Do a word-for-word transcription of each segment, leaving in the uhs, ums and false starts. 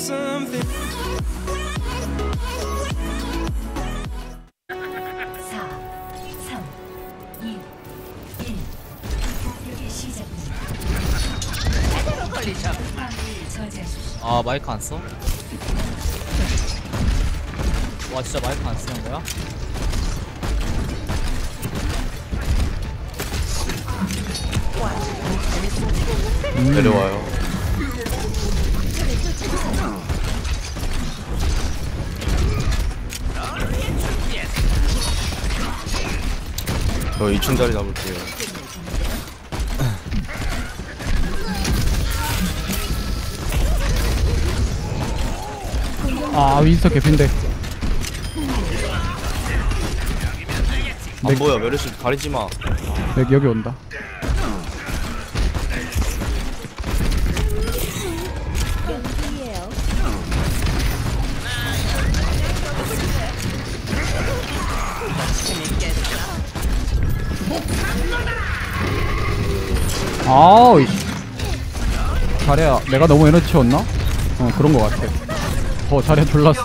something. 사, 삼, 이, 일. 공격의 시작입니다. 저지하십시오. 아 마이크 안 써? 와 진짜 마이크 안 쓰는 거야? 음. 내려와요. 저 이 층 자리 잡을게요. 아 윈스터 개핀데. 안 보여. 메르시 가리지 마. 맥 여기 온다. 아우 잘해야 내가 너무 에너지 채웠나? 어 그런 거 같아. 어 잘해 졸랐어.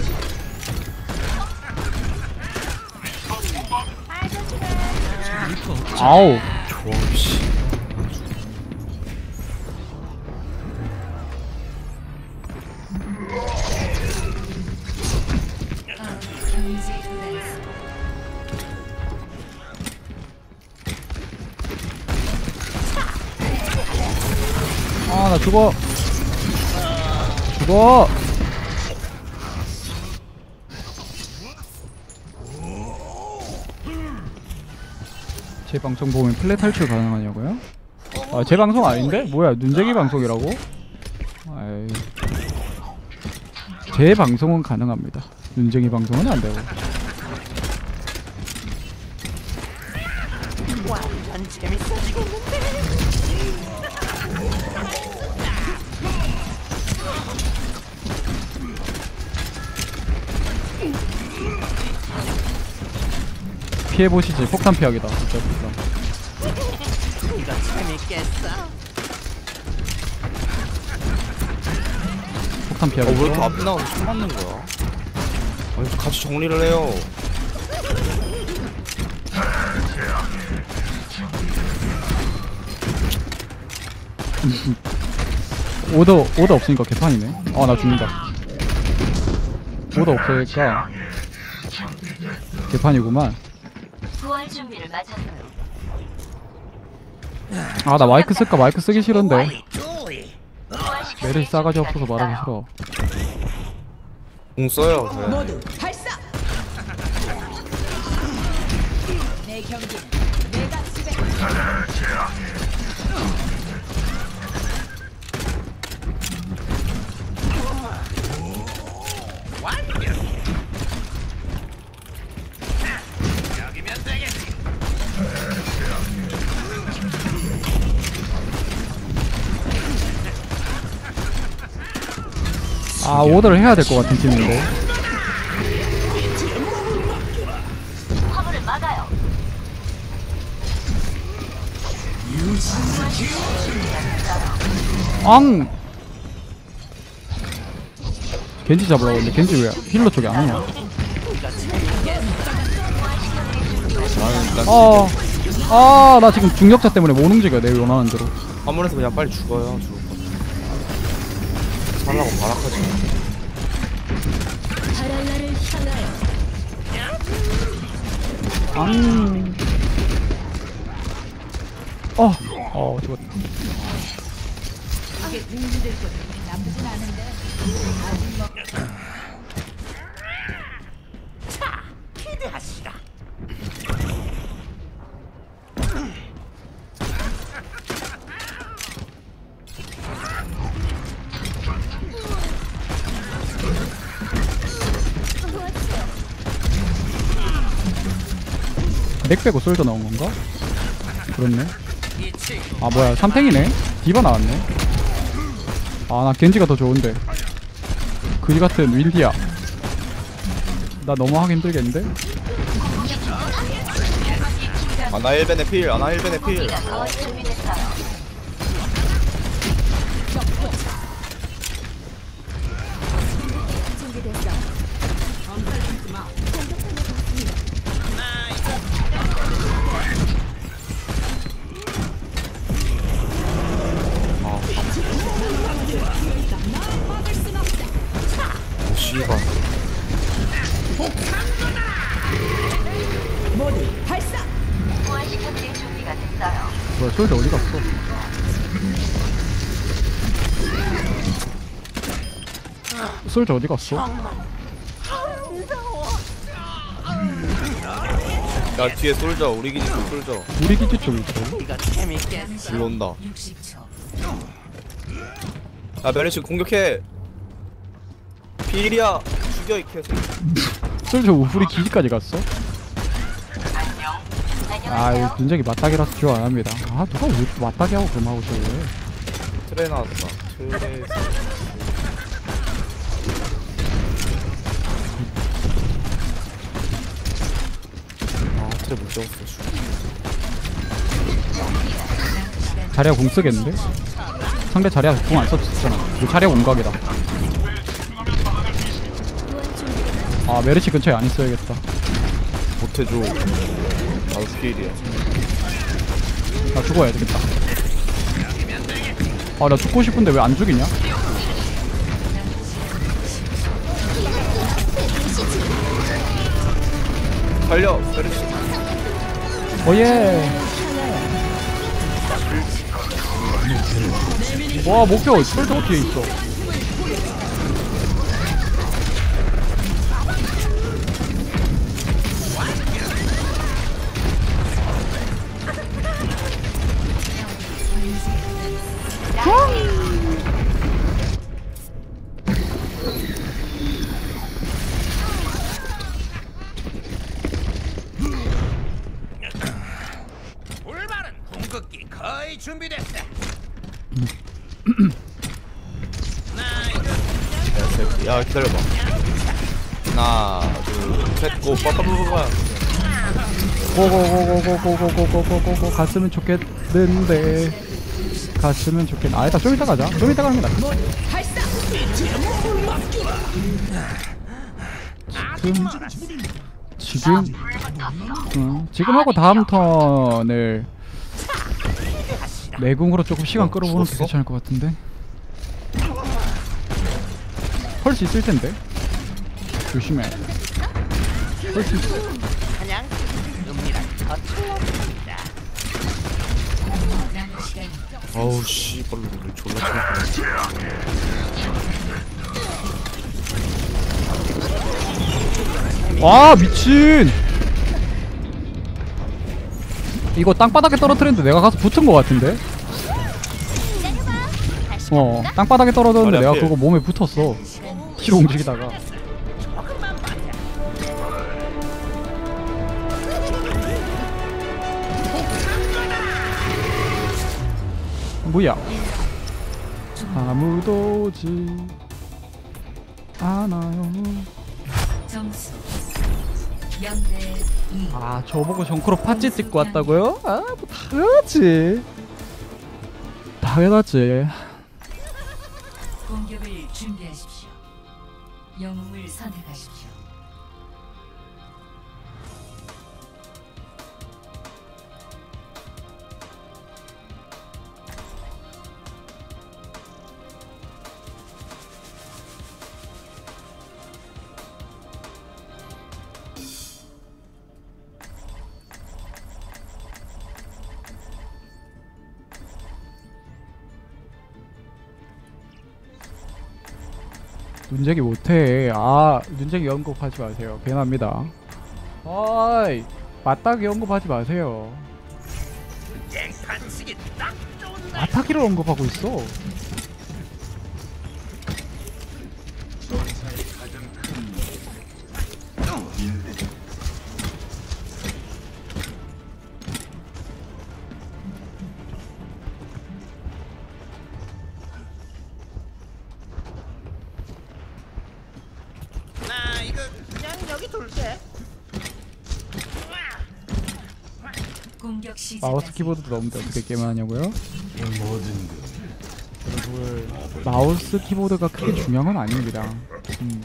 아우 좋아 씨. 아 나 죽어 죽어. 제 방송 보면 플랫 탈출 가능하냐고요? 아 제 방송 아닌데? 뭐야 눈쟁이 방송이라고? 아이 제 방송은 가능합니다. 눈쟁이 방송은 안 되고. 완전 재밌어지겠는데. 피해보시지. 폭탄 피하기다. 진짜 폭탄. 이거 재밌겠어. 폭탄 어, 피하기. 왜 이렇게 앞에 나가서 총 맞는 거야? 아니 같이 정리를 해요. 오더 오더 없으니까 개판이네. 아 나 죽는다. 오더 없으니까 개판이구만. 부활 준비를 마쳤어요. 아 나 마이크 쓸까? 마이크 쓰기 싫은데. 메르시 싸가지 없어서 말하기 싫어. 공 써요. 그래. 모두 발사. 내 경기는 내가 지배. 아 오더를 해야 될 것 같은 팀인데. 화물을 막아요. 앙! 겐지 잡으라고 했는데 겐지 왜 힐러 쪽에 안 오냐? 아, 아, 나 지금 중력자 때문에 못 움직여. 내 원하는 대로. 화물에서 그냥 빨리 죽어요. 죽을 거. 살라고 발악하지 마. 바랄라를 향하여. 앙. 어, 어, 죽었다. 이게 등지될 것 나쁘진 않은데. 자, 기대하시라. 맥 빼고 솔더 나온 건가? 그렇네. 아 뭐야 삼탱이네? 디바 나왔네. 아 나 겐지가 더 좋은데. 그지 같은 윈디야. 나 너무 하기 힘들겠는데? 아나 일 벤의 필. 아나 일 벤의 필. 거의 준비됐어요. 뒤지가. 모두 발사. 부활시켜드릴 준비가 됐어요. 뭐야 솔저 어디 갔어? 솔저 어디 갔어? 야 뒤에 솔져. 우리 기지 쪽 솔져. 우리 기지 쪽 있어. 일로 온다. 육십 초. 야 메르시 공격해. 필이야. 죽여 이 개새끼. 솔저 우리 기지까지 갔어? 안녕. 아 안녕하세요. 이거 눈작이 맞닥이라서 기억 안 합니다. 아 누가 왜 이렇게 맞닥이 하고 그럼 하고 저래? 트레 나왔다. 트레. 아 트레 못 잡았어. 자리야 공 쓰겠는데? 상대 자리야 공 안 썼잖아. 이거 자리야 공각이다. 아 메르시 근처에 안 있어야겠다. 못해줘. 나도 필이야. 나 죽어야 되겠다. 아 나 죽고 싶은데 왜 안 죽이냐? 달려 메르시. 오예. 와 목표 솔저 뒤에 있어. 올바른 공격기 거의 준비됐어. 야 기다려봐. 하나 둘셋고 빠빠빠빠. 고고고고고고고고고고고 갔으면 좋겠는데 갔으면 좋겠. 아니다 좀 이따 가자. 좀 이따 가는 게 낫다. 발사. 지금 지금 응, 지금 하고 다음 턴을 내궁으로 조금 시간 어, 끌어보는 게 죽었어? 괜찮을 것 같은데. 펄스 있을 텐데 조심해. 펄스 있어. 그냥 은밀한 저출입니다. 남은 시간 아우 씨발 우리 졸라 쳐먹네. 와 미친. 이거 땅바닥에 떨어뜨렸는데 내가 가서 붙은 것 같은데. 어 땅바닥에 떨어졌는데 머리 내가 앞에. 그거 몸에 붙었어. 키로 움직이다가. 뭐야? 아무도 오지 않아요. 점수 영대 이. 아 저보고 정크로 팥찌 찍고 왔다고요? 아뭐 당연하지. 당연하지. 공격을 준비하십시오. 영웅을 선택하십시오. 눈쟁이 못해. 아 눈쟁이 언급하지 마세요. 배납니다. 어이 맞닥이 언급하지 마세요. 땡판치기 딱 좋은 날. 맞닥이를 언급하고 있어. 나 이거 그냥 여기 둘게. 공격 시작. 마우스 키보드도 넣는데 어떻게 게임을 하냐고요? 여러분 마우스 키보드가 크게 중요한 건 아닙니다. 음.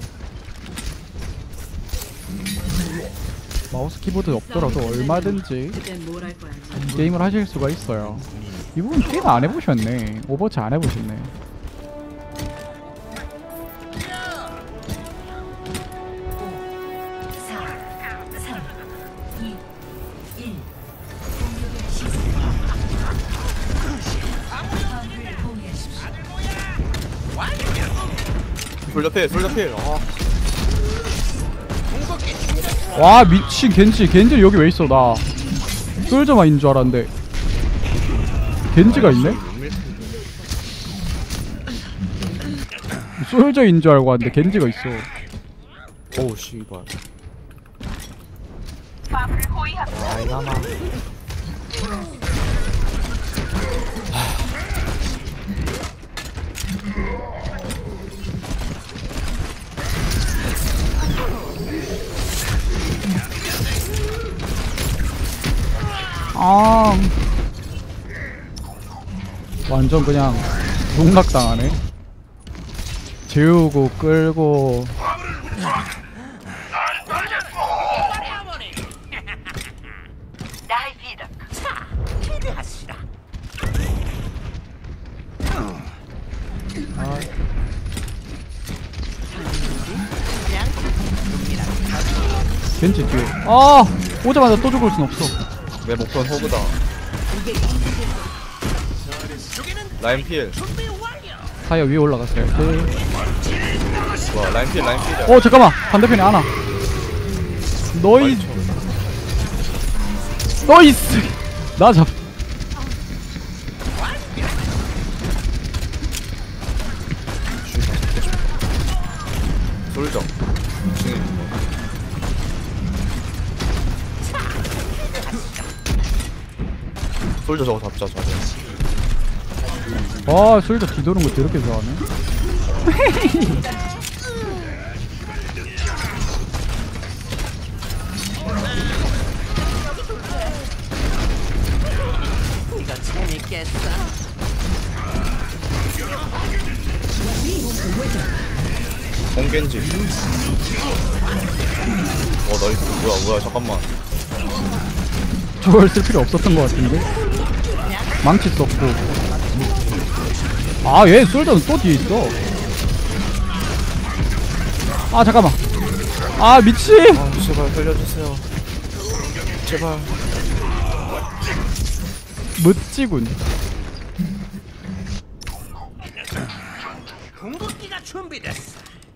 마우스 키보드 없더라도 얼마든지 게임을 하실 수가 있어요. 이 부분 게임 안 해보셨네. 오버워치 안 해보셨네. 솔저 필 솔저 필. 아 와 미친 겐지 겐지 여기 왜 있어 나 솔저만 있는 줄 알았는데 겐지가 있네? 솔저인 줄 알고 왔는데 겐지가 있어. 오우 씨발. 아 이나마. 아 완전 그냥 농락당하네. 재우고 끌고 기대하시라. 겐지 뒤에. 아 오자마자 또 죽을 순 없어. 내 목표는 호그다. 라인 필. 타이어 위에 올라갔어요. 네. 와 라인 필 라인 필. 어 잠깐만 반대편에 하나. 너이 너이스 나 잡. 솔저. 솔저 저거 잡자 저거. 아 솔저 뒤도는 거 저렇게 좋아하네. 이거 재밌겠어. 홍겐지. 어 나이스. 뭐야 뭐야 잠깐만. 저걸 쓸 필요 없었던 것 같은데. 망치 썼고. 아 얘 솔저는 또 뒤에 있어. 아 잠깐만. 아 미친. 아 제발 살려주세요. 제발. 멋지군. 궁극기가 준비됐어.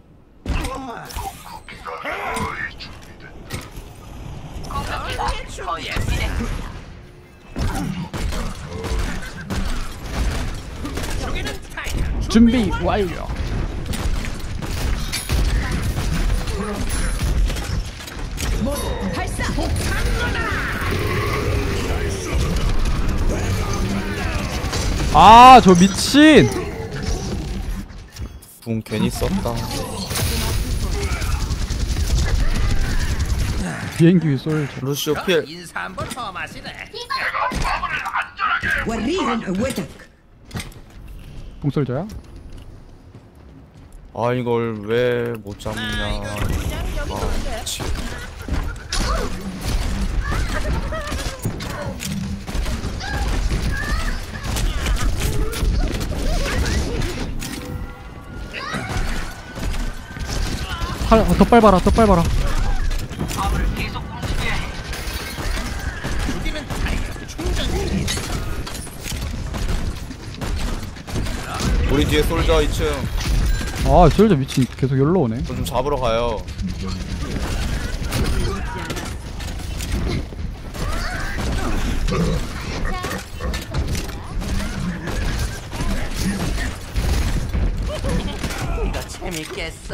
준비 완료. 아 저 미친. 붕 괜히 썼다. 비행기 위 솔저. 루시오 필. 인사 한번 더 마시네. 봉솔저야? 아 이걸 왜 못 잡냐. 그냥 여기 돌게. 치. 팔, 어, 더 빨봐라 더 빨봐라. 여기는 타이어 충전. 우리 뒤에 솔저 이 층. 아 솔저 미친 계속 열로 오네. 저 좀 잡으러 가요. 이거 재밌겠어.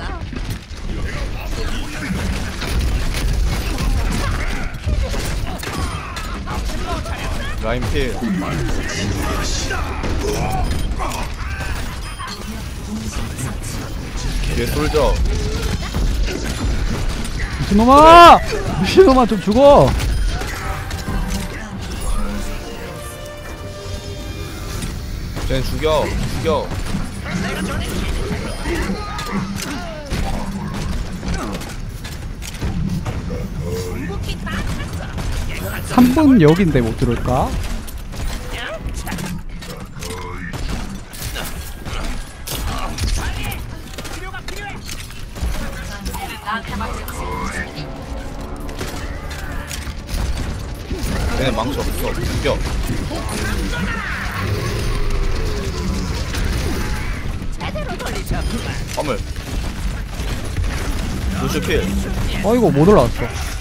라인 필. 뒤에 솔저. 미친놈아! 미친놈아 좀 죽어! 쟤 죽여 죽여. 삼 분 여긴데 못 들을까? 얘네 망치 없어. 죽여. 제대로 돌리셨구만. 화물. 루슈 필. 어이구 못 올라왔어.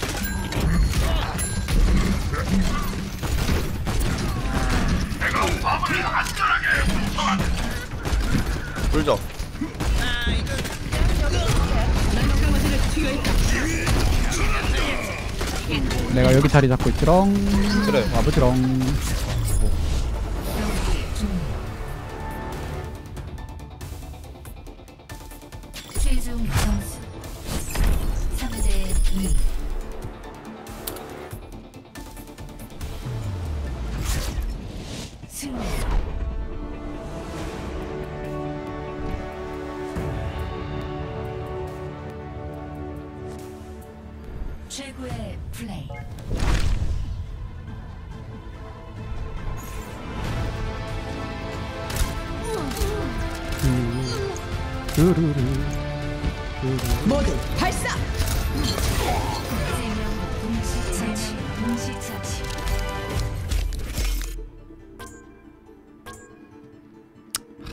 불적. 내가 여기 자리 잡고 있지롱. 그래. 와보지롱. 최종 점수 삼 대 이. 승리. 최고의 플레이. 두루루. 세명 동시 처치, 동시 처치.